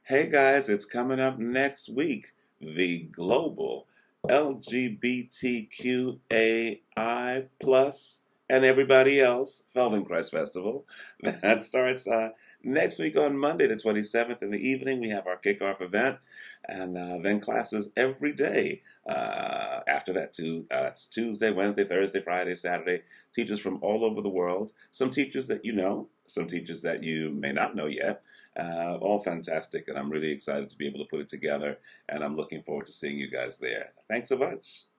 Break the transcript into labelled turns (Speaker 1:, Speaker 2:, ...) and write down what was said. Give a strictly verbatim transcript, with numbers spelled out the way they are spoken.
Speaker 1: Hey guys, it's coming up next week, the global L G B T Q A I plus and everybody else Feldenkrais Festival. That starts uh, next week on Monday the twenty-seventh in the evening. We have our kickoff event and uh, then classes every day. Uh, after that, too, uh, it's Tuesday, Wednesday, Thursday, Friday, Saturday. Teachers from all over the world. Some teachers that you know, some teachers that you may not know yet. Uh, all fantastic, and I'm really excited to be able to put it together, and I'm looking forward to seeing you guys there. Thanks so much.